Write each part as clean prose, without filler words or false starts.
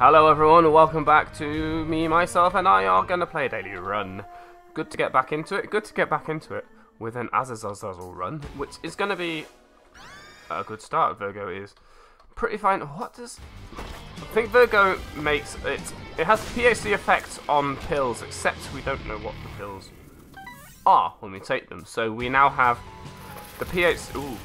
Hello everyone, welcome back to me, myself, and I are going to play a daily run. Good to get back into it, with an Azazel run, which is going to be a good start. Virgo is pretty fine. What does... I think Virgo makes it... It has PhD effects on pills, except we don't know what the pills are when we take them. So we now have the PhD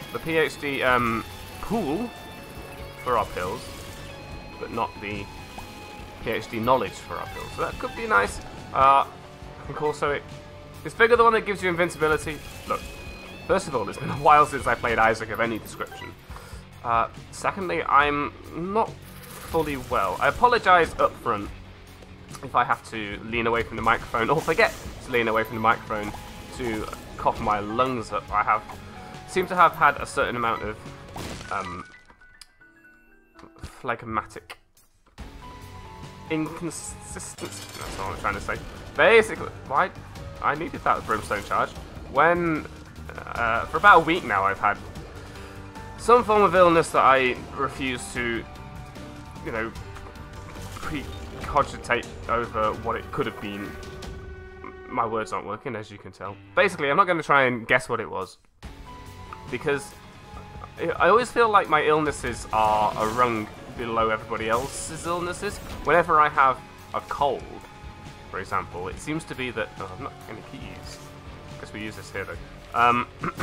pool for our pills, but not the PhD knowledge for our pills. So that could be nice. I think also is Vigor the one that gives you invincibility? Look, first of all, it's been a while since I played Isaac of any description. Secondly, I'm not fully well. I apologise up front if I have to lean away from the microphone or forget to lean away from the microphone to cough my lungs up. I seem to have had a certain amount of phlegmatic inconsistency. That's what I'm trying to say. Basically, why I needed that brimstone charge when for about a week now I've had some form of illness that I refuse to, you know, pre-cogitate over what it could have been. My words aren't working, as you can tell. Basically, I'm not going to try and guess what it was, because I always feel like my illnesses are a rung below everybody else's illnesses. Whenever I have a cold, for example, it seems to be that... Oh, I'm not any keys. I guess we use this here, though.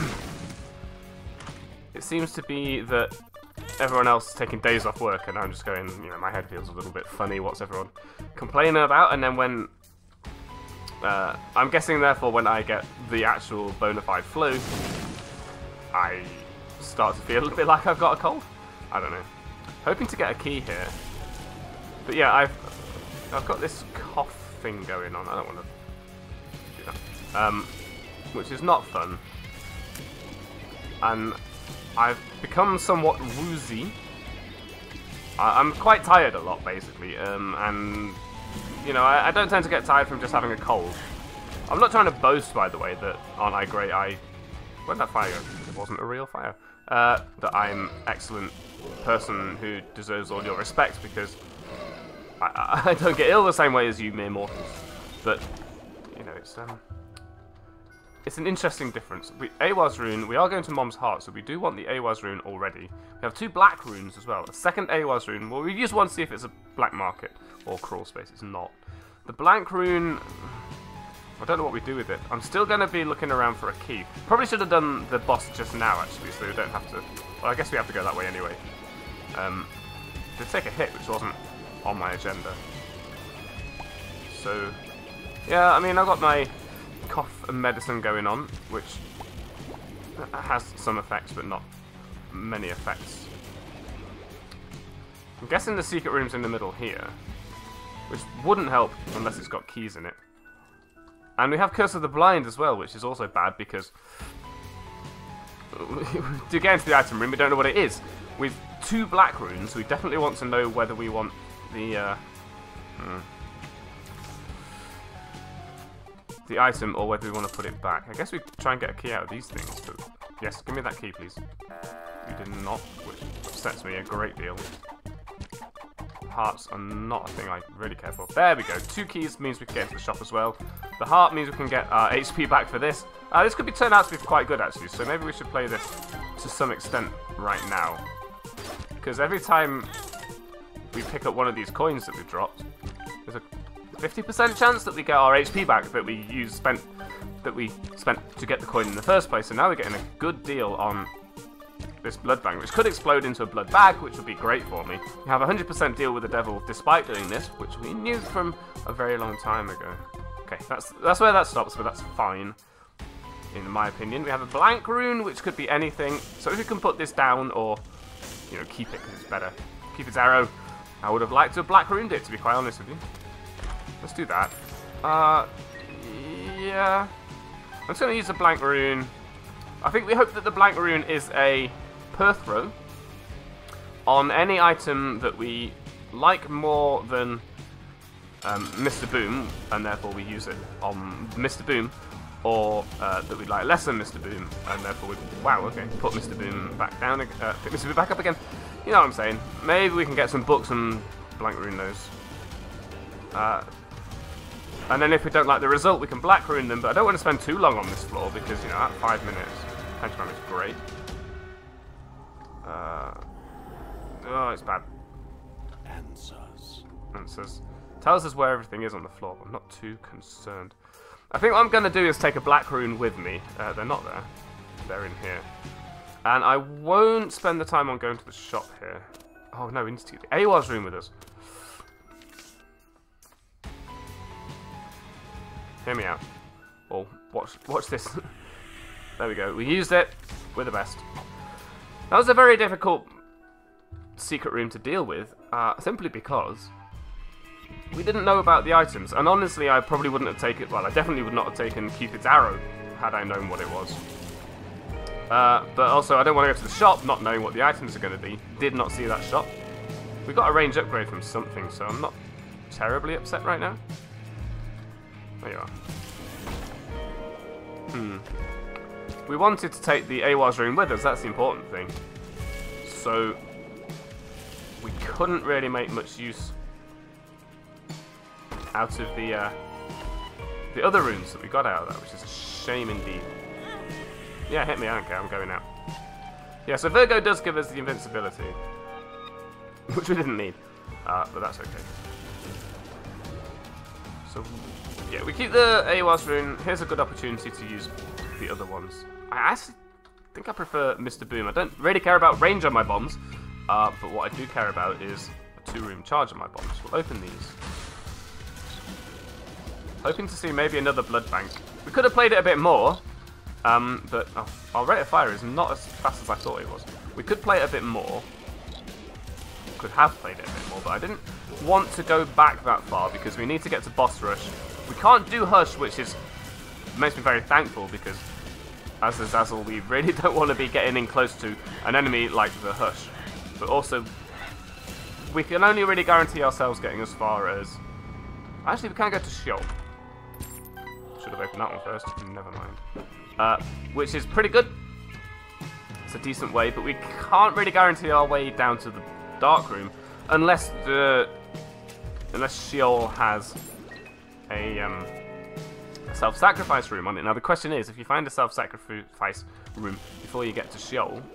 It seems to be that everyone else is taking days off work, and I'm just going, you know, my head feels a little bit funny, what's everyone complaining about? And then when... I'm guessing, therefore, when I get the actual bona fide flu, I start to feel a bit like I've got a cold. I don't know. Hoping to get a key here. But yeah, I've got this cough thing going on. I don't want to do that. Which is not fun. And I've become somewhat woozy. I'm quite tired a lot, basically. And, you know, I don't tend to get tired from just having a cold. I'm not trying to boast, by the way, that aren't I great? Where'd that fire go? It wasn't a real fire. That I'm excellent person who deserves all your respect, because I don't get ill the same way as you mere mortals. But, you know, it's an interesting difference. Awaz rune, we are going to Mom's Heart, so we do want the Awaz rune already. We have 2 black runes as well. A second Awaz rune, well, we use one to see if it's a black market or crawl space. It's not. The blank rune... I don't know what we do with it. I'm still going to be looking around for a key. Probably should have done the boss just now, actually, so we don't have to... Well, I guess we have to go that way anyway. Did take a hit, which wasn't on my agenda. So, yeah, I mean, I've got my cough and medicine going on, which has some effects, but not many effects. I'm guessing the secret room's in the middle here, which wouldn't help unless it's got keys in it. And we have Curse of the Blind as well, which is also bad because to get into the item room, we don't know what it is. With 2 black runes, we definitely want to know whether we want the item or whether we want to put it back. I guess we try and get a key out of these things, but yes, give me that key, please. You did not, which upsets me a great deal. Hearts are not a thing I really care for. There we go. 2 keys means we can get into the shop as well. The heart means we can get our HP back for this. This could turn out to be quite good, actually, so maybe we should play this to some extent right now. Because every time we pick up one of these coins that we've dropped, there's a 50% chance that we get our HP back that we spent to get the coin in the first place. So now we're getting a good deal on this blood bank, which could explode into a blood bag, which would be great for me. We have a 100% deal with the devil despite doing this, which we knew from a very long time ago. Okay, that's where that stops, but that's fine, in my opinion. We have a blank rune, which could be anything. So if we can put this down, or, you know, keep it because it's better. Keep its arrow. I would have liked to have black runed it, to be quite honest with you. Let's do that. Yeah. I'm just going to use a blank rune. I think we hope that the blank rune is a Perthrow on any item that we like more than Mr. Boom, and therefore we use it on Mr. Boom, or that we like less than Mr. Boom, and therefore we... Wow, okay, put Mr. Boom back down, pick Mr. Boom back up again. You know what I'm saying. Maybe we can get some books and blank rune those. And then if we don't like the result, we can black rune them, but I don't want to spend too long on this floor because, you know, at 5 minutes, pentagram is great. Oh, it's bad. Answers. Tells us where everything is on the floor, but I'm not too concerned. I think what I'm going to do is take a black rune with me. They're not there. They're in here. And I won't spend the time on going to the shop here. Oh no, we need to take the Awar's rune with us. Hear me out. Well, watch this. There we go. We used it. We're the best. That was a very difficult secret room to deal with, simply because we didn't know about the items. And honestly, I probably wouldn't have taken... Well, I definitely would not have taken Cupid's arrow had I known what it was. But also, I don't want to go to the shop not knowing what the items are going to be. Did not see that shop. We got a range upgrade from something, so I'm not terribly upset right now. There you are. We wanted to take the Awar's rune with us, that's the important thing. So, we couldn't really make much use out of the other runes that we got out of that, which is a shame indeed. Yeah, hit me, I don't care, I'm going out. Yeah, so Virgo does give us the invincibility, which we didn't need, but that's okay. So, yeah, we keep the Awar's rune. Here's a good opportunity to use the other ones. I actually think I prefer Mr. Boom. I don't really care about range on my bombs, but what I do care about is a 2-room charge on my bombs. We'll open these. Hoping to see maybe another blood bank. We could have played it a bit more, but our rate of fire is not as fast as I thought it was. We could play it a bit more. Could have played it a bit more, but I didn't want to go back that far because we need to get to boss rush. We can't do Hush, which makes me very thankful because as a Zazzle, we really don't want to be getting in close to an enemy like the Hush. But also, we can only really guarantee ourselves getting as far as... Actually, we can go to Sheol. Should have opened that one first. Never mind. Which is pretty good. It's a decent way, but we can't really guarantee our way down to the Dark Room unless Sheol has a self-sacrifice room on it. Now the question is, if you find a self-sacrifice room before you get to Sheol,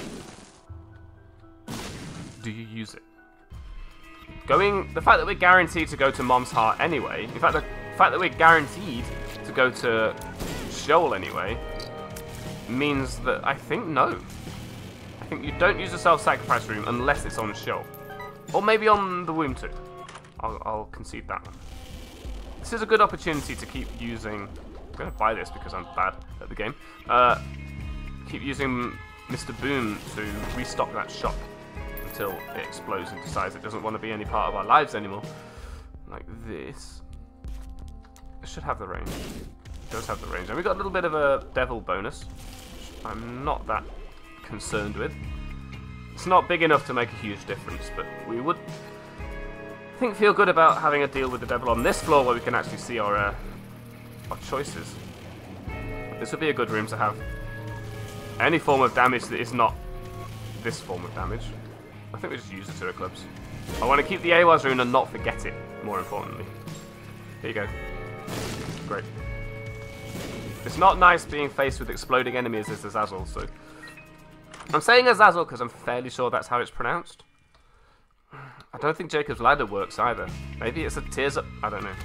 do you use it? The fact that we're guaranteed to go to Mom's Heart anyway, in fact the fact that we're guaranteed to go to Sheol anyway, means that I think no. I think you don't use a self-sacrifice room unless it's on Sheol. Or maybe on the Womb 2. I'll concede that one. This is a good opportunity to keep using... I'm going to buy this because I'm bad at the game. Keep using Mr. Boom to restock that shop until it explodes and decides it doesn't want to be any part of our lives anymore. Like this. It should have the range. It does have the range. And we got a little bit of a devil bonus, which I'm not that concerned with. It's not big enough to make a huge difference, but we would... I think feel good about having a deal with the devil on this floor where we can actually see our choices. This would be a good room to have any form of damage that is not this form of damage. I think we just use the Tour Clubs. I want to keep the Awar's rune and not forget it, more importantly. Here you go. Great. It's not nice being faced with exploding enemies as Azazel, so... I'm saying Azazel because I'm fairly sure that's how it's pronounced. I don't think Jacob's Ladder works either. Maybe it's a Tears Up... I don't know.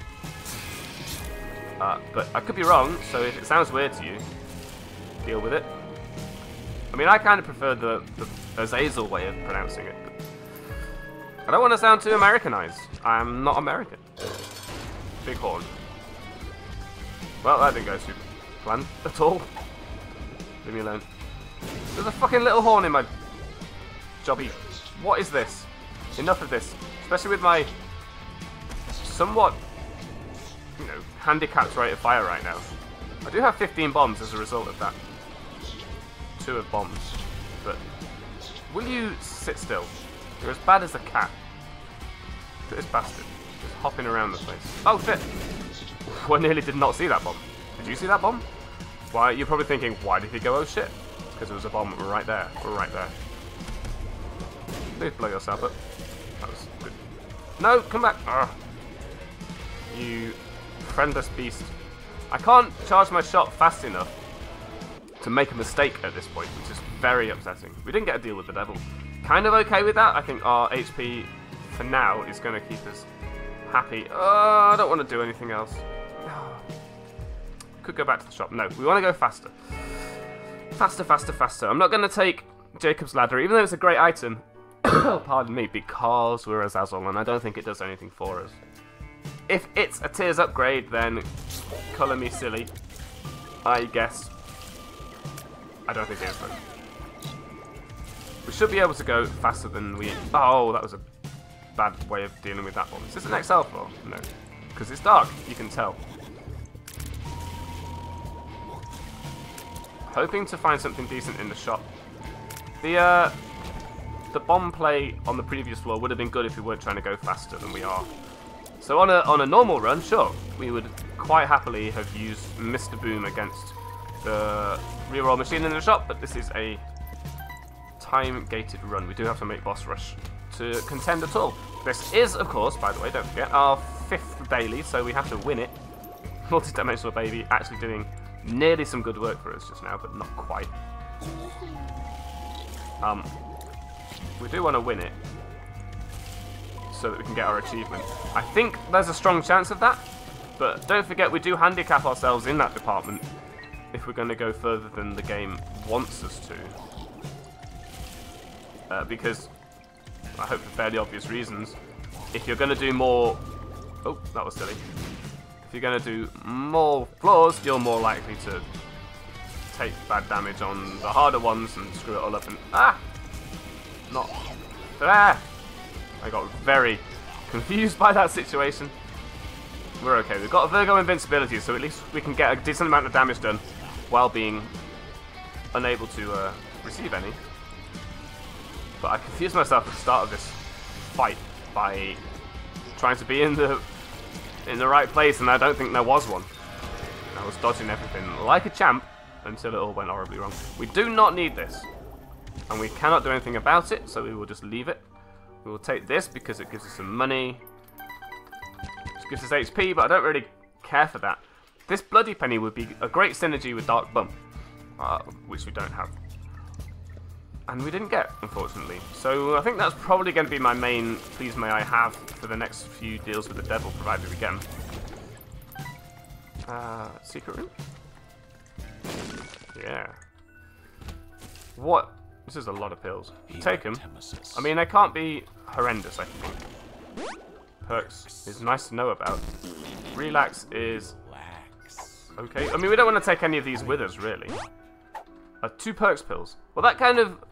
But I could be wrong, so if it sounds weird to you, deal with it. I mean, I kind of prefer the Azazel way of pronouncing it, but I don't want to sound too Americanized. I'm not American. Big horn. Well, that didn't go too planned at all. Leave me alone. There's a fucking little horn in my jobby. What is this? Enough of this. Especially with my somewhat, you know, handicapped rate of fire right now. I do have 15 bombs as a result of that. 2 of bombs. But will you sit still? You're as bad as a cat. Look at this bastard. Just hopping around the place. Oh shit! I nearly did not see that bomb. Did you see that bomb? Why, you're probably thinking, why did he go oh shit? Because there was a bomb right there. Right there. Please blow yourself up. That was good. No, come back. Ugh. You friendless beast. I can't charge my shot fast enough to make a mistake at this point, which is very upsetting. We didn't get a deal with the devil. Kind of okay with that. I think our HP for now is going to keep us happy. I don't want to do anything else. Could go back to the shop. No, we want to go faster. Faster, faster, faster. I'm not going to take Jacob's Ladder, even though it's a great item. Pardon me, because we're Azazel, and I don't think it does anything for us. If it's a Tears upgrade, then colour me silly. I guess. I don't think it is, though. We should be able to go faster than we... Oh, that was a bad way of dealing with that one. Is this an XL floor? No. Because it's dark, you can tell. Hoping to find something decent in the shop. The bomb play on the previous floor would have been good if we weren't trying to go faster than we are. So on a normal run, sure, we would quite happily have used Mr. Boom against the reroll machine in the shop, but this is a time-gated run. We do have to make boss rush to contend at all. This is, of course, by the way, don't forget, our 5th daily, so we have to win it. Multi-dimensional baby actually doing nearly some good work for us just now, but not quite. We do want to win it so that we can get our achievement. I think there's a strong chance of that, but don't forget we do handicap ourselves in that department if we're going to go further than the game wants us to. Because, I hope for fairly obvious reasons, if you're going to do more... Oh, that was silly. If you're going to do more floors, you're more likely to take bad damage on the harder ones and screw it all up and... Ah! Not... Ah! I got very confused by that situation. We're okay. We've got Virgo invincibility, so at least we can get a decent amount of damage done while being unable to receive any. But I confused myself at the start of this fight by trying to be in the right place, and I don't think there was one. I was dodging everything like a champ until it all went horribly wrong. We do not need this, and we cannot do anything about it, so we will just leave it. We will take this because it gives us some money. It gives us HP, but I don't really care for that. This Bloody Penny would be a great synergy with Dark Bump, which we don't have. And we didn't get, unfortunately. So I think that's probably going to be my main please may I have for the next few deals with the devil, provided we get them. Secret room? Yeah. What? This is a lot of pills. Take them. I mean, they can't be horrendous, I think. Perks is nice to know about. Relax is okay. I mean, we don't want to take any of these with us, really. 2 perks pills. Well, that kind of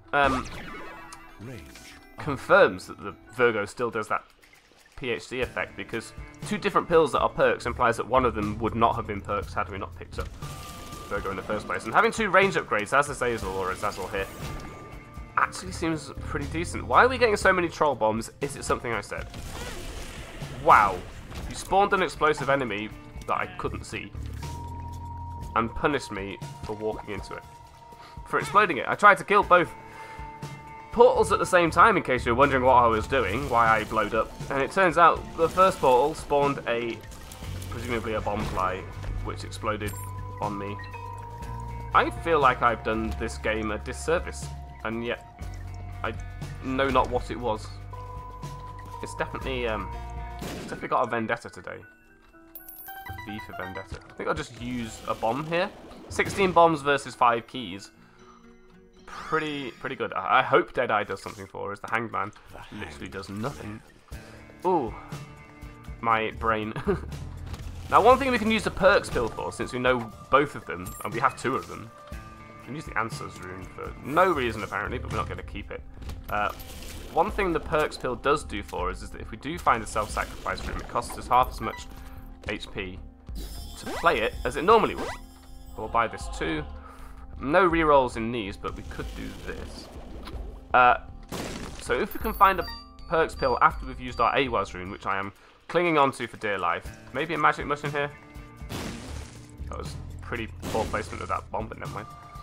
confirms that the Virgo still does that PhD effect, because 2 different pills that are perks implies that one of them would not have been perks had we not picked up Virgo in the first place. And having 2 range upgrades as Azazel or Azazel here actually seems pretty decent. Why are we getting so many troll bombs? Is it something I said? Wow. You spawned an explosive enemy that I couldn't see and punished me for walking into it. For exploding it. I tried to kill both portals at the same time, in case you're wondering what I was doing, why I blowed up. And it turns out the first portal spawned presumably a bomb fly, which exploded on me. I feel like I've done this game a disservice, and yet I know not what it was. It's definitely got a vendetta today. A V for vendetta. I think I'll just use a bomb here. 16 bombs versus 5 keys. Pretty good. I hope Deadeye does something for us. The Hangman literally does nothing. Ooh, my brain. Now, one thing we can use the perks pill for, since we know both of them, and we have 2 of them. We can use the Answers rune for no reason, apparently, but we're not going to keep it. One thing the perks pill does do for us is that if we do find a self-sacrifice room, it costs us half as much HP to play it as it normally would. We'll buy this too. No rerolls in these, but we could do this. So if we can find a perks pill after we've used our Awaz rune, which I am clinging onto for dear life. Maybe a magic mushroom here? That was pretty poor placement of that bomb, but never mind.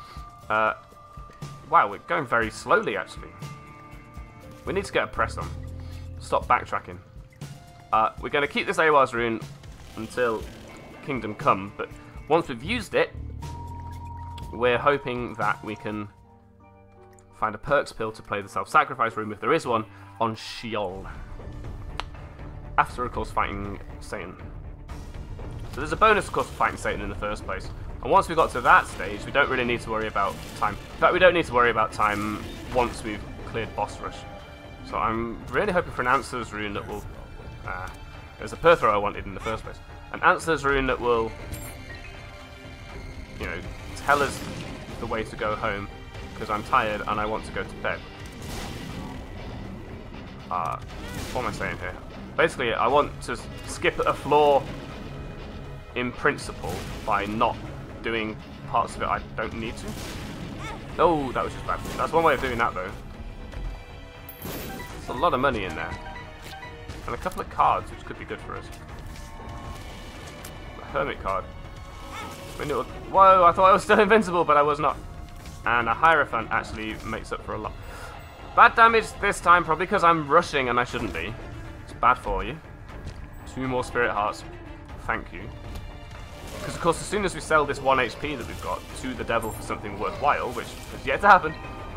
Wow, we're going very slowly, actually. We need to get a press on. Stop backtracking. We're going to keep this Ehwaz rune until Kingdom Come, but once we've used it, we're hoping that we can find a perks pill to play the self-sacrifice room, if there is one, on Sheol. After, of course, fighting Satan. So there's a bonus, of course, for fighting Satan in the first place. And once we got to that stage, we don't really need to worry about time. In fact, we don't need to worry about time once we've cleared boss rush. So I'm really hoping for an Answers rune that will... there's a Perthrow I wanted in the first place. An Answers rune that will, you know, tell us the way to go home, because I'm tired and I want to go to bed. What am I saying here? Basically, I want to skip a floor in principle by not doing parts of it I don't need to. Oh, that was just bad. That's one way of doing that, though. There's a lot of money in there. And a couple of cards, which could be good for us. A Hermit card. Whoa, I thought I was still invincible, but I was not. And a Hierophant actually makes up for a lot. Bad damage this time, probably because I'm rushing and I shouldn't be. It's bad for you. 2 more Spirit Hearts. Thank you. Because, of course, as soon as we sell this 1 HP that we've got to the devil for something worthwhile, which has yet to happen,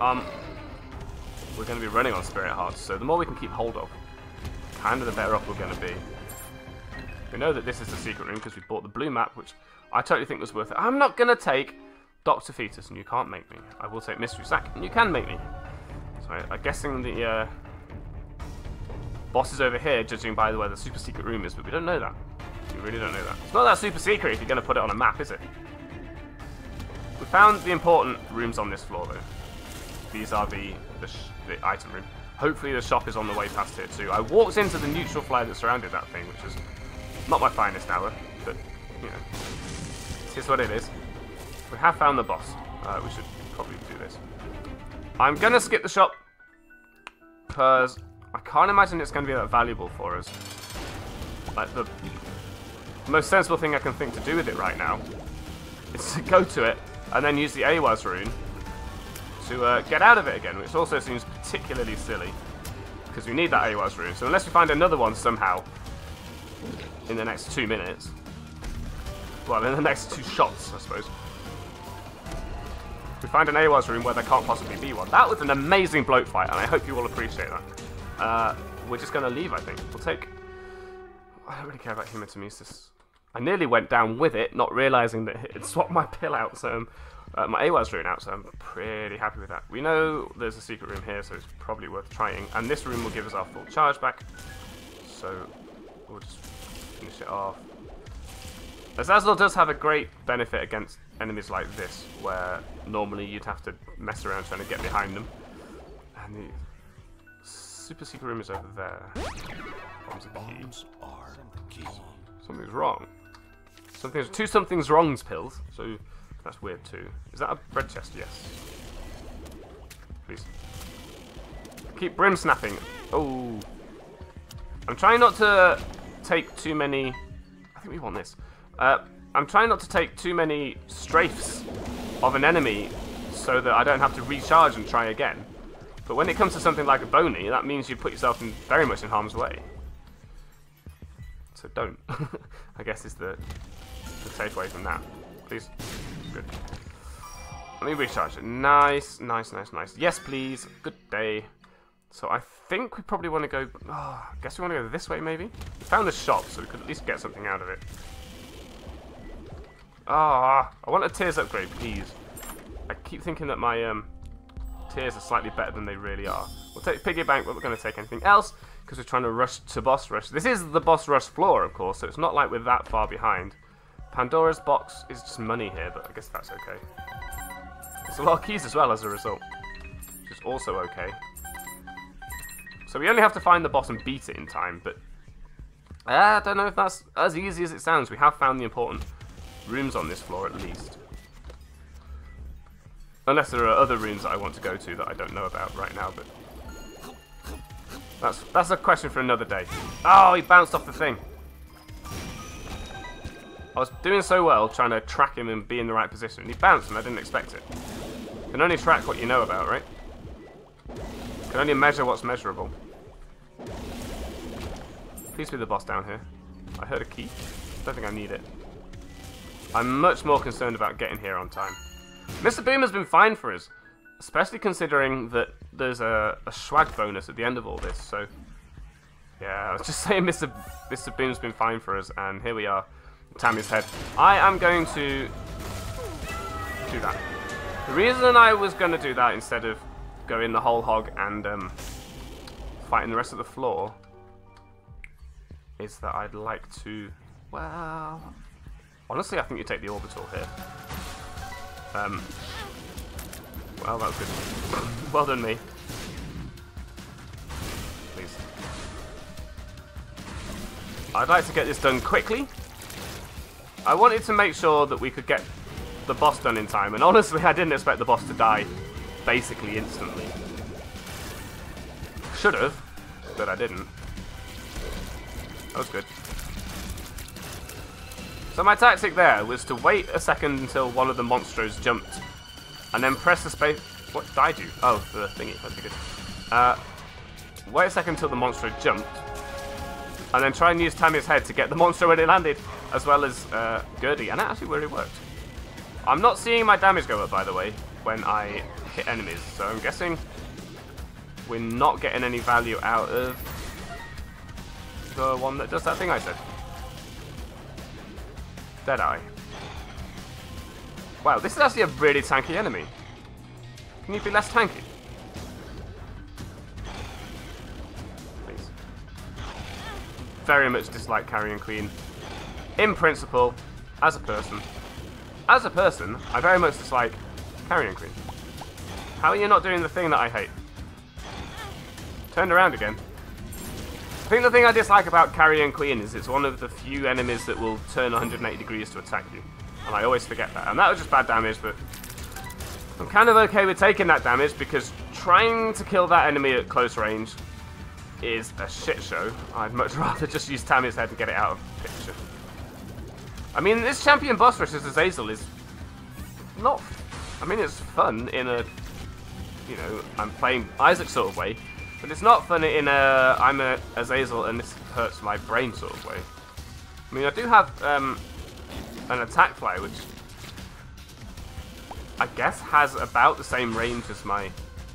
we're going to be running on Spirit Hearts. So the more we can keep hold of, kind of the better off we're going to be. We know that this is the secret room because we bought the blue map, which I totally think was worth it. I'm not going to take Dr. Fetus, and you can't make me. I will take Mystery Sack, and you can make me. So I'm guessing the boss is over here, judging by the way the super secret room is, but we don't know that. We really don't know that. It's not that super secret if you're going to put it on a map, is it? We found the important rooms on this floor, though. These are the item room. Hopefully the shop is on the way past here, too. I walked into the neutral flare that surrounded that thing, which is not my finest hour, but, you know, it is what it is. We have found the boss. We should probably do this. I'm going to skip the shop, because I can't imagine it's going to be that valuable for us. Like, the most sensible thing I can think to do with it right now is to go to it and then use the Ehwaz rune to get out of it again, which also seems particularly silly because we need that Ehwaz rune. So unless we find another one somehow in the next 2 minutes, well, in the next 2 shots, I suppose, we find an Ehwaz rune where there can't possibly be one. That was an amazing bloat fight, and I hope you all appreciate that. We're just going to leave, I think. We'll take... I don't really care about Hematemesis. I nearly went down with it, not realising that it had swapped my pill out, so my Ehwaz rune out, so I'm pretty happy with that. We know there's a secret room here, so it's probably worth trying. And this room will give us our full charge back, so we'll just finish it off. Azazel does have a great benefit against enemies like this, where normally you'd have to mess around trying to get behind them. And the super secret room is over there. Bombs are the key. Something's wrong. Two something's wrongs pills, so that's weird too. Is that a bread chest? Yes. Please. Keep brim snapping. Oh. I'm trying not to take too many... I think we want this. I'm trying not to take too many strafes of an enemy so that I don't have to recharge and try again. But when it comes to something like a Boney, that means you put yourself in very much in harm's way. So don't. I guess is the takeaway from that. Please. Good. Let me recharge it. Nice, nice, nice, nice. Yes, please. Good day. So I think we probably want to go... Oh, I guess we want to go this way, maybe? We found the shop, so we could at least get something out of it. Ah, I want a Tears upgrade, please. I keep thinking that my Tears are slightly better than they really are. We'll take Piggy Bank, but we're going to take anything else, because we're trying to rush to boss rush. This is the boss rush floor, of course, so it's not like we're that far behind. Pandora's box is just money here, but I guess that's okay. There's a lot of keys as well as a result, which is also okay. So we only have to find the boss and beat it in time, but I don't know if that's as easy as it sounds. We have found the important rooms on this floor at least. Unless there are other rooms that I want to go to that I don't know about right now, but that's a question for another day. Oh, he bounced off the thing. I was doing so well trying to track him and be in the right position. He bounced and I didn't expect it. You can only track what you know about, right? You can only measure what's measurable. Please be the boss down here. I heard a key. Don't think I need it. I'm much more concerned about getting here on time. Mr. Boom has been fine for us, especially considering that there's a swag bonus at the end of all this, so... Yeah, I was just saying Mr. Boom's been fine for us, and here we are. Tammy's head. I am going to do that. The reason I was going to do that instead of going the whole hog and fighting the rest of the floor is that I'd like to, well, honestly I think you take the orbital here. Well, that was good. Well done, me. Please. I'd like to get this done quickly. I wanted to make sure that we could get the boss done in time, and honestly I didn't expect the boss to die basically instantly. Should have, but I didn't. That was good. So my tactic there was to wait a second until one of the monstros jumped, and then press the space... What died you? Oh, the thingy. That'd be good. Wait a second until the monstro jumped, and then try and use Tammy's head to get the monster when it landed, as well as Gurdy, and that actually really worked. I'm not seeing my damage go up, by the way, when I hit enemies, so I'm guessing we're not getting any value out of the one that does that thing I said. Deadeye. Wow, this is actually a really tanky enemy. Can you be less tanky? Please. Very much dislike Carrion Queen. In principle, as a person. As a person, I very much dislike Carrion Queen. How are you not doing the thing that I hate? Turned around again. I think the thing I dislike about Carrion Queen is it's one of the few enemies that will turn 180 degrees to attack you. And I always forget that. And that was just bad damage, but I'm kind of okay with taking that damage because trying to kill that enemy at close range is a shit show. I'd much rather just use Tammy's head and get it out of the picture. I mean, this champion boss rush as Azazel is not... I mean, it's fun in a, you know, I'm playing Isaac sort of way, but it's not fun in a, I'm a Azazel and this hurts my brain sort of way. I mean, I do have an attack fly, which I guess has about the same range as my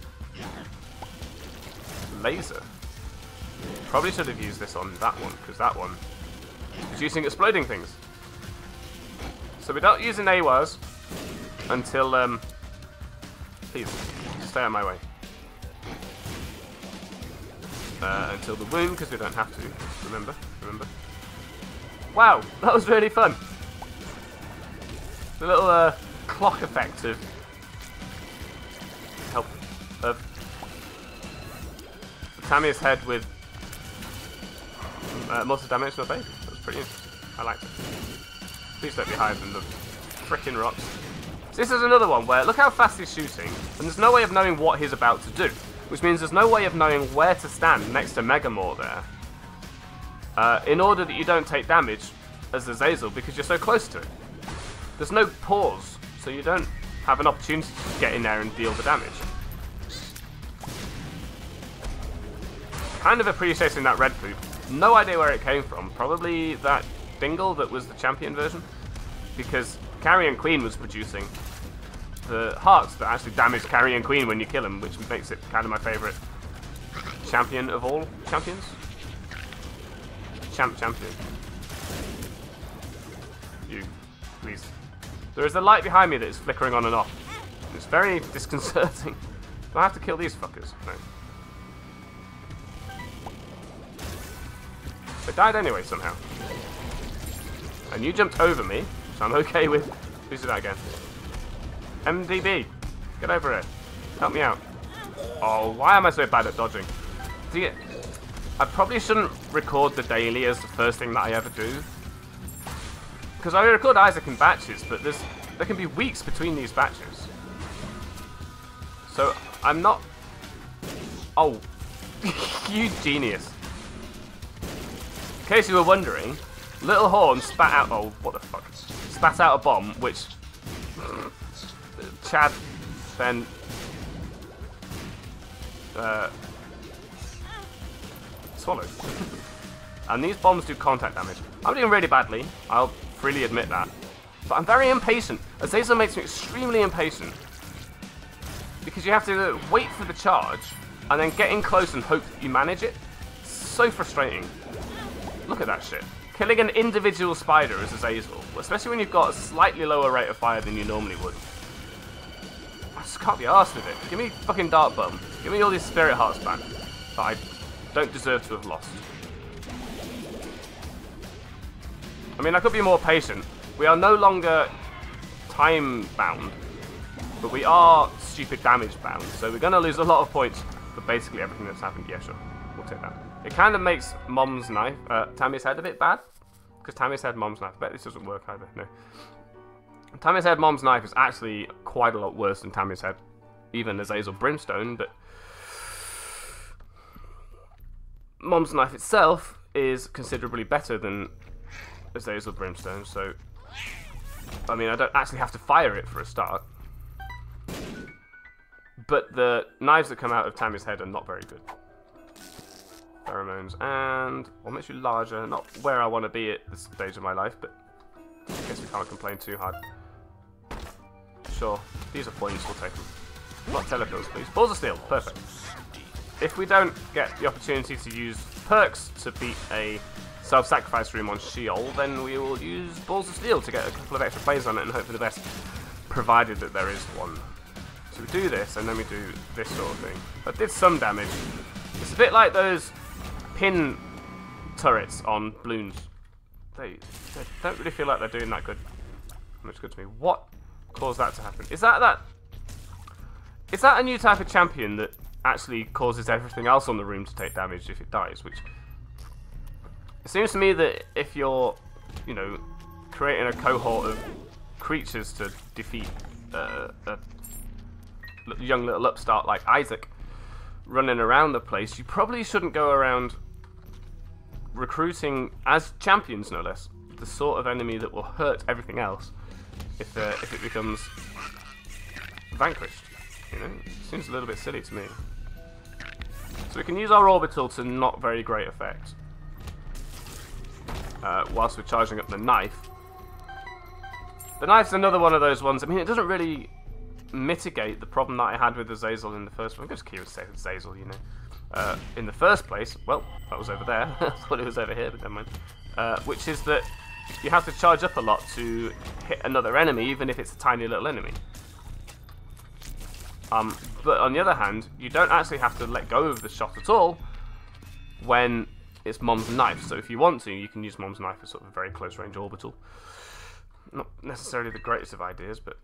laser. Probably should have used this on that one, because that one is producing exploding things. So we're not using AWAS until, please, stay out of my way. Until the wound, because we don't have to, remember. Wow, that was really fun. The little clock effect of help of Tammy's head with mortal damage to a baby. That was pretty interesting. I liked it. Please don't be higher than the frickin' rocks. So this is another one where, look how fast he's shooting, and there's no way of knowing what he's about to do. Which means there's no way of knowing where to stand next to Megamore there. In order that you don't take damage as Azazel because you're so close to it. There's no pause, so you don't have an opportunity to get in there and deal the damage. Kind of appreciating that red poop. No idea where it came from. Probably that Dingle that was the champion version. Because Carrion Queen was producing the hearts that actually damage Carrion Queen when you kill him, which makes it kind of my favourite champion of all champions. Champion. You, please. There is a light behind me that is flickering on and off. It's very disconcerting. Do I have to kill these fuckers? No. They died anyway somehow. And you jumped over me, so I'm okay with... Please do that again. MDB, get over here. Help me out. Oh, why am I so bad at dodging? See, I probably shouldn't record the daily as the first thing that I ever do. Because I record Isaac in batches, but there can be weeks between these batches. So, I'm not... Oh, you genius. In case you were wondering, Little Horn spat out... Oh, what the fuck? Spat out a bomb, which... Chad then... swallowed. And these bombs do contact damage. I'm doing really badly, I'll freely admit that. But I'm very impatient. Azazel makes me extremely impatient. Because you have to wait for the charge, and then get in close and hope that you manage it. So frustrating. Look at that shit. Killing an individual spider as Azazel, especially when you've got a slightly lower rate of fire than you normally would. I just can't be arsed with it. Give me fucking Dark Bum. Give me all these Spirit Hearts back that I don't deserve to have lost. I mean, I could be more patient. We are no longer time bound, but we are stupid damage bound. So we're going to lose a lot of points for basically everything that's happened. Yeah, sure. We'll take that. It kind of makes Mom's knife, Tammy's head a bit bad. Because Tammy's head, Mom's knife. I bet this doesn't work either. No. Tammy's head, Mom's knife is actually quite a lot worse than Tammy's head. Even Azazel Brimstone, but Mom's knife itself is considerably better than Azazel Brimstone, so I mean, I don't actually have to fire it for a start. But the knives that come out of Tammy's head are not very good. Pheromones, and what makes you larger? Not where I want to be at this stage of my life, but I guess we can't complain too hard. Sure, these are points, we'll take them. Not telepills, please. Balls of Steel, perfect. If we don't get the opportunity to use perks to beat a self-sacrifice room on Sheol, then we will use Balls of Steel to get a couple of extra plays on it and hope for the best, provided that there is one. So we do this, and then we do this sort of thing. That did some damage. It's a bit like those pin turrets on balloons. They don't really feel like they're doing that good. Much good to me. What caused that to happen? Is that a new type of champion that actually causes everything else on the room to take damage if it dies? Which it seems to me that if you're, you know, creating a cohort of creatures to defeat a young little upstart like Isaac running around the place, you probably shouldn't go around recruiting, as champions no less, the sort of enemy that will hurt everything else if it becomes vanquished. You know, it seems a little bit silly to me. So we can use our orbital to not very great effect, whilst we're charging up the knife. The knife's another one of those ones. I mean, it doesn't really mitigate the problem that I had with Azazel in the first one. I'm just curious to say Azazel, you know. In the first place, well, that was over there. I thought it was over here, but never mind. Which is that you have to charge up a lot to hit another enemy, even if it's a tiny little enemy. But on the other hand, you don't actually have to let go of the shot at all when it's Mom's knife. So if you want to, you can use Mom's knife as sort of a very close range orbital. Not necessarily the greatest of ideas, but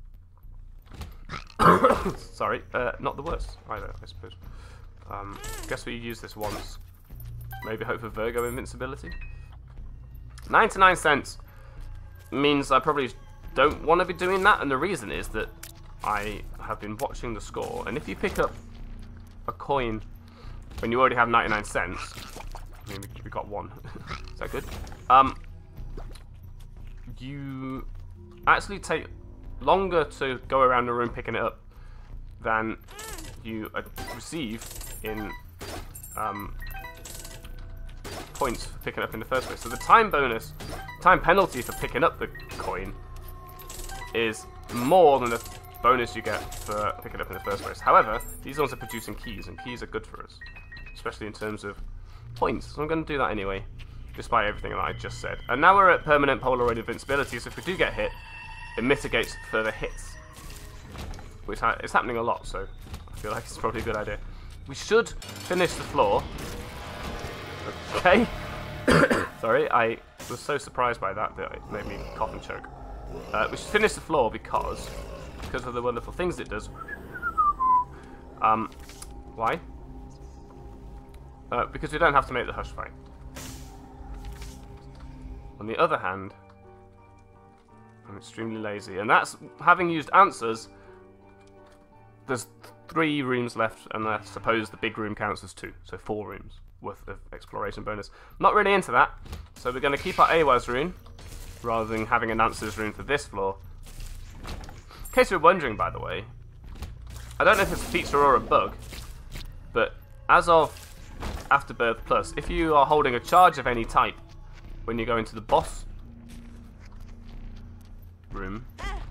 sorry, not the worst either, I suppose. Guess we use this once. Maybe hope for Virgo invincibility. 99 cents means I probably don't want to be doing that, and the reason is that I have been watching the score, and if you pick up a coin when you already have 99 cents, I mean, we got one. Is that good? You actually take longer to go around the room picking it up than you receive in points for picking up in the first place. So the time penalty for picking up the coin is more than the bonus you get for picking it up in the first place. However, these ones are producing keys, and keys are good for us, especially in terms of points. So I'm going to do that anyway, despite everything that I just said. And now we're at permanent Polaroid invincibility, so if we do get hit, it mitigates further hits, which is happening a lot, so I feel like it's probably a good idea. We should finish the floor. Okay. Sorry, I was so surprised by that that it made me cough and choke. We should finish the floor because of the wonderful things it does. Why? Because we don't have to make the hush fight. On the other hand, I'm extremely lazy, and that's having used answers. There's 3 rooms left, and I suppose the big room counts as 2, so 4 rooms worth of exploration bonus. Not really into that, so we're going to keep our Awaz rune rather than having an answers rune for this floor. In case you're wondering, by the way, I don't know if it's a feature or a bug, but as of Afterbirth Plus. If you are holding a charge of any type when you go into the boss room...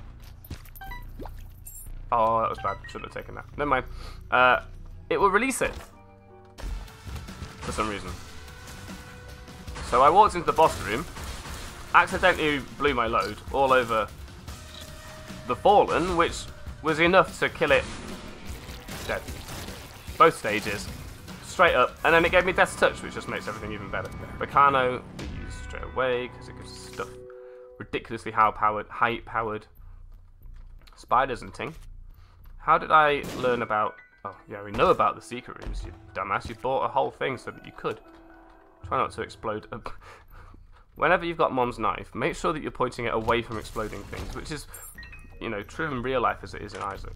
Oh, that was bad. Shouldn't have taken that. Never mind. It will release it. For some reason. So I walked into the boss room, accidentally blew my load all over the Fallen, which was enough to kill it dead. Both stages. Straight up. And then it gave me Death's Touch, which just makes everything even better. Volcano, we use straight away, because it gives stuff ridiculously high-powered spiders and ting. How did I learn about... Oh, yeah, we know about the secret rooms, you dumbass. You bought a whole thing so that you could. Try not to explode. Whenever you've got Mom's knife, make sure that you're pointing it away from exploding things, which is, you know, true in real life as it is in Isaac.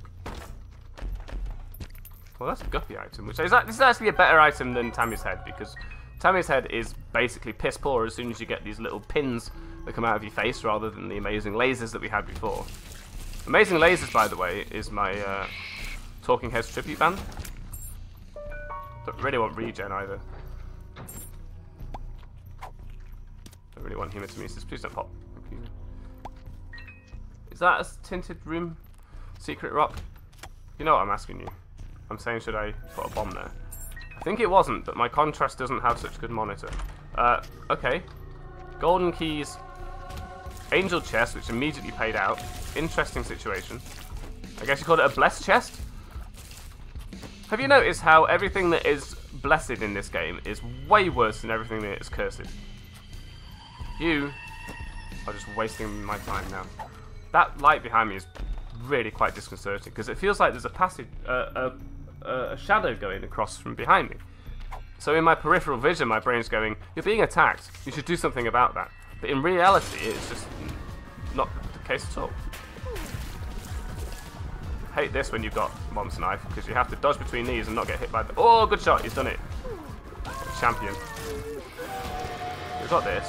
Well, that's a guppy item, which is this is actually a better item than Tammy's head, because Tammy's head is basically piss poor as soon as you get these little pins that come out of your face, rather than the amazing lasers that we had before. Amazing Lasers, by the way, is my Talking Heads tribute band. Don't really want regen either. Don't really want hematemesis. Please don't pop. Is that a tinted room? Secret rock? You know what I'm asking you. I'm saying, should I put a bomb there? I think it wasn't, but my contrast doesn't have such good monitor. Okay. Golden keys. Angel chest, which immediately paid out. Interesting situation. I guess you call it a blessed chest? Have you noticed how everything that is blessed in this game is way worse than everything that is cursed? You are just wasting my time now. That light behind me is really quite disconcerting, because it feels like there's a passage, a shadow going across from behind me. So in my peripheral vision, my brain's going, you're being attacked, you should do something about that. But in reality, it's just not the case at all. Hate this when you've got Mom's knife, because you have to dodge between these and not get hit by the... Oh, good shot, he's done it. Champion. We've got this.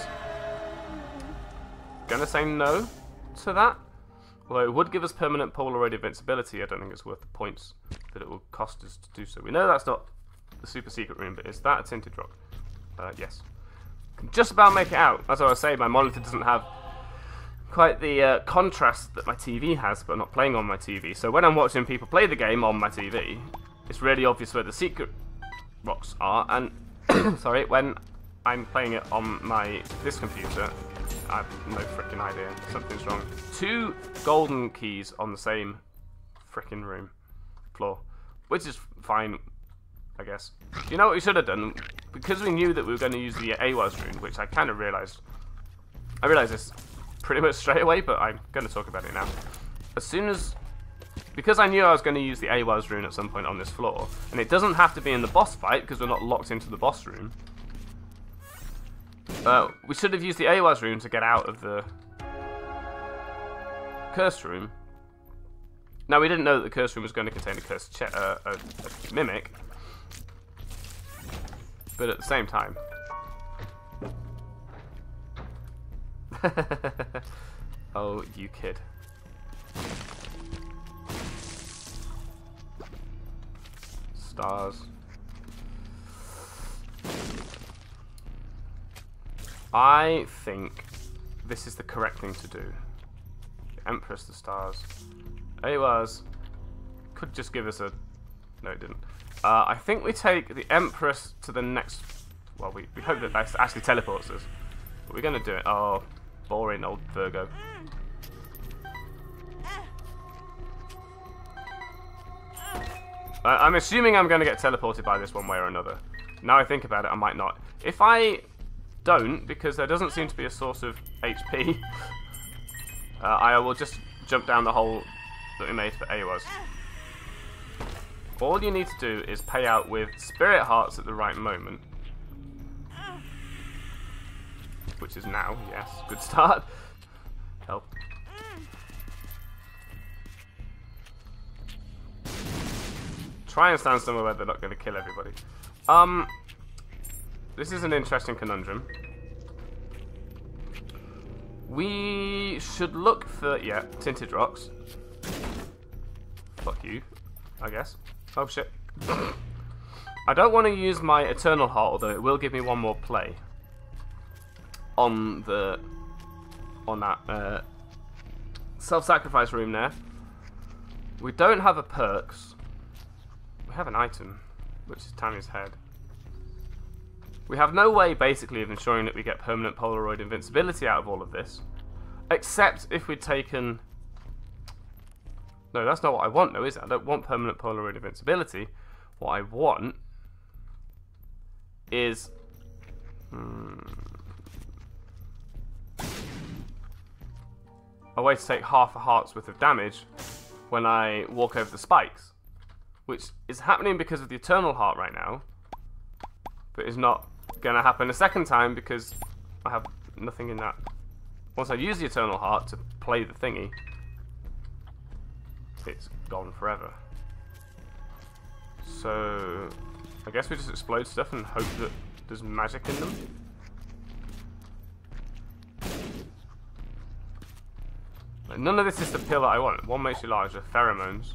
Gonna say no to that. Although it would give us permanent Polaroid invincibility, I don't think it's worth the points that it will cost us to do so. We know that's not the super secret room, but is that a tinted rock? Yes. Can just about make it out. As I was saying, my monitor doesn't have quite the contrast that my TV has, but I'm not playing on my TV. So when I'm watching people play the game on my TV, it's really obvious where the secret rocks are. And sorry, when I'm playing it on this computer, I have no freaking idea. Something's wrong. 2 golden keys on the same freaking room floor, which is fine, I guess. You know what we should have done? Because we knew that we were going to use the Ehwaz rune, which I kind of realised. I realised this pretty much straight away, but I'm going to talk about it now. As soon as... Because I knew I was going to use the Ehwaz rune at some point on this floor, and it doesn't have to be in the boss fight, because we're not locked into the boss room. We should have used the Ehwaz rune to get out of the cursed room. Now, we didn't know that the cursed room was going to contain a cursed a mimic. But at the same time... Oh, you kid. Stars. I think this is the correct thing to do. The Empress, the stars. Ehwaz could just give us a... No, it didn't. I think we take the Empress to the next... Well, we hope that that actually teleports us. But we're going to do it. Oh, boring old Virgo. I'm assuming I'm going to get teleported by this one way or another. Now I think about it, I might not. If I don't, because there doesn't seem to be a source of HP, I will just jump down the hole that we made for Ehwaz. All you need to do is pay out with Spirit Hearts at the right moment. Which is now, yes. Good start. Help. Try and stand somewhere where they're not going to kill everybody. This is an interesting conundrum. We should look for, yeah, tinted rocks. Fuck you, I guess. Oh shit. I don't want to use my Eternal Heart, although it will give me one more play on that self-sacrifice room there. We don't have a perks. We have an item, which is Tammy's head. We have no way, basically, of ensuring that we get permanent Polaroid invincibility out of all of this. Except if we'd taken... No, that's not what I want, though, is it? I don't want permanent Polaroid invincibility. What I want is... a way to take half a heart's worth of damage when I walk over the spikes. Which is happening because of the Eternal Heart right now. But is not going to happen a second time because I have nothing in that. Once I use the Eternal Heart to play the thingy, it's gone forever. So I guess we just explode stuff and hope that there's magic in them. Like, none of this is the pill that I want. One makes you larger. Pheromones.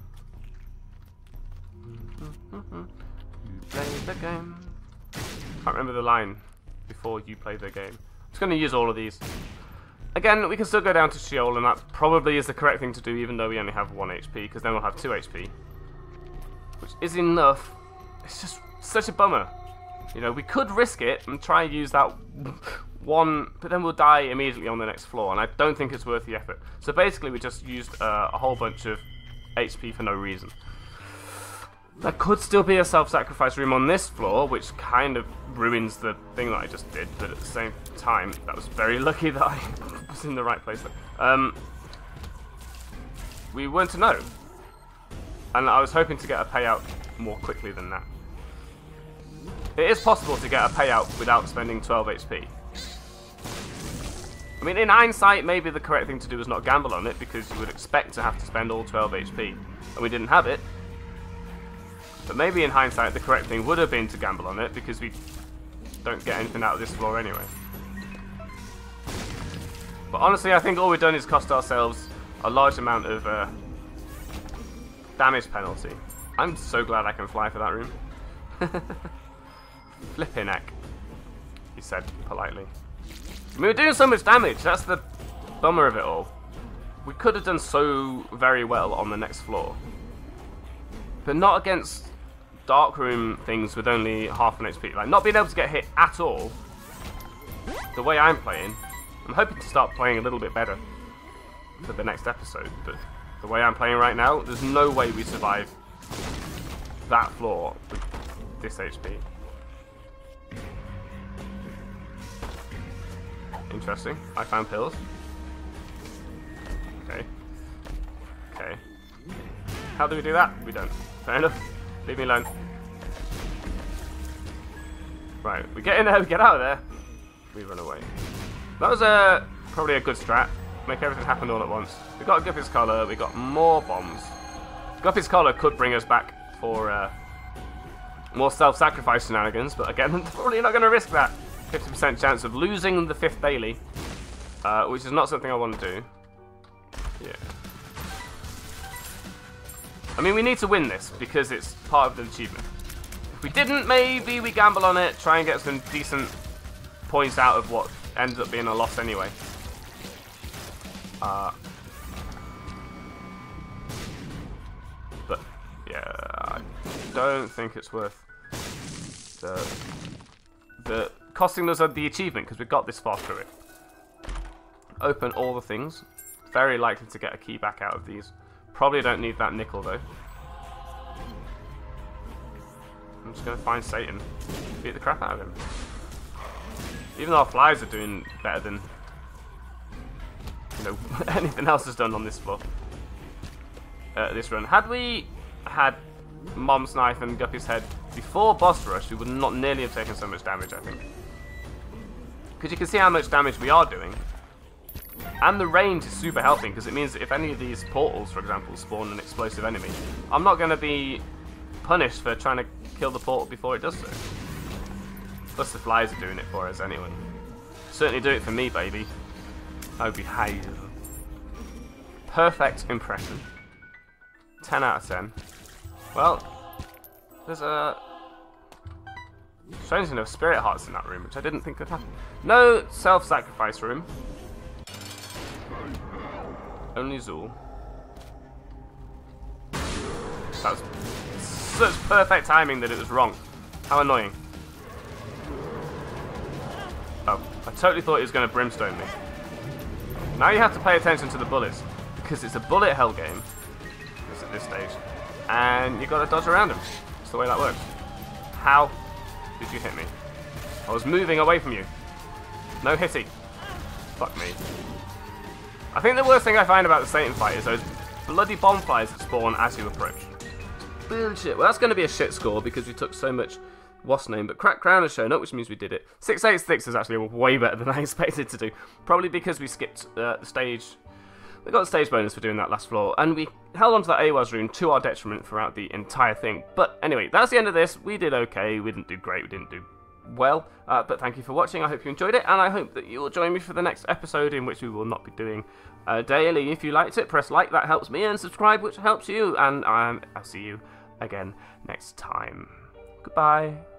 You play the game. Can't remember the line before you play the game. I'm just going to use all of these. Again, we can still go down to Sheol, and that probably is the correct thing to do, even though we only have 1 HP, because then we'll have 2 HP. Which is enough. It's just such a bummer. You know, we could risk it and try and use that one, but then we'll die immediately on the next floor, and I don't think it's worth the effort. So basically, we just used a whole bunch of HP for no reason. There could still be a self-sacrifice room on this floor, which kind of ruins the thing that I just did, but at the same time, that was very lucky that I was in the right place. We weren't to know. And I was hoping to get a payout more quickly than that. It is possible to get a payout without spending 12 HP. I mean, in hindsight, maybe the correct thing to do is not gamble on it, because you would expect to have to spend all 12 HP, and we didn't have it. But maybe in hindsight, the correct thing would have been to gamble on it, because we don't get anything out of this floor anyway. But honestly, I think all we've done is cost ourselves a large amount of damage penalty. I'm so glad I can fly for that room. Flippin' heck, he said politely. I mean, we're doing so much damage, that's the bummer of it all. We could have done so very well on the next floor. But not against dark room things with only half an HP. Like, not being able to get hit at all, the way I'm playing. I'm hoping to start playing a little bit better for the next episode, but the way I'm playing right now, there's no way we survive that floor with this HP. Interesting. I found pills. Okay. Okay. How do we do that? We don't. Fair enough. Leave me alone. Right, we get in there, we get out of there. We run away. That was probably a good strat. Make everything happen all at once. We got Guppy's Collar, we got more bombs. Guppy's Collar could bring us back for more self-sacrifice shenanigans, but again, I'm probably not going to risk that. 50% chance of losing the 5th daily, which is not something I want to do. Yeah. I mean, we need to win this, because it's part of the achievement. If we didn't, maybe we gamble on it, try and get some decent points out of what ends up being a loss anyway. But, yeah, I don't think it's worth the costing us the achievement, because we've got this far through it. Open all the things. Very likely to get a key back out of these. Probably don't need that nickel though. I'm just going to find Satan. Beat the crap out of him. Even though our flies are doing better than, you know, anything else has done on this floor. This run. Had we had Mom's Knife and Guppy's Head before boss rush, we would not nearly have taken so much damage, I think. Because you can see how much damage we are doing. And the range is super helping, because it means that if any of these portals, for example, spawn an explosive enemy, I'm not going to be punished for trying to kill the portal before it does so. Plus the flies are doing it for us anyway. Certainly do it for me, baby. I behave. Perfect impression. 10 out of 10. Well, there's a Strangely enough, Spirit Heart's in that room, which I didn't think could happen. No self-sacrifice room. Only Zool. That was such perfect timing that it was wrong. How annoying. Oh, I totally thought he was going to brimstone me. Now you have to pay attention to the bullets, because it's a bullet hell game at this stage, and you've got to dodge around them. That's the way that works. How did you hit me? I was moving away from you. No hitty. Fuck me. I think the worst thing I find about the Satan fight is those bloody bonfires that spawn as you approach. Bullshit. Well, that's going to be a shit score because we took so much Wasp name, but Cracked Crown has shown up, which means we did it. 686 is actually way better than I expected to do. Probably because we skipped the stage. We got the stage bonus for doing that last floor, and we held on to that Awaz rune to our detriment throughout the entire thing. But anyway, that's the end of this. We did okay. We didn't do great. We didn't do well. But thank you for watching. I hope you enjoyed it, and I hope that you will join me for the next episode, in which we will not be doing daily. If you liked it, press like. That helps me, and subscribe, which helps you. And I'll see you again next time. Goodbye.